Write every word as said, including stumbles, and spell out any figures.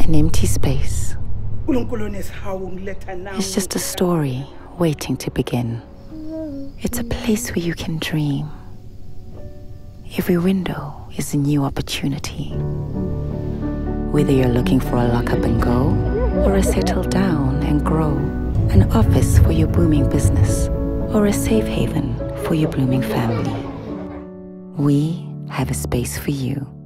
An empty space. It's just a story waiting to begin. It's a place where you can dream. Every window is a new opportunity. Whether you're looking for a lock up and go, or a settle down and grow, an office for your booming business, or a safe haven for your blooming family, we have a space for you.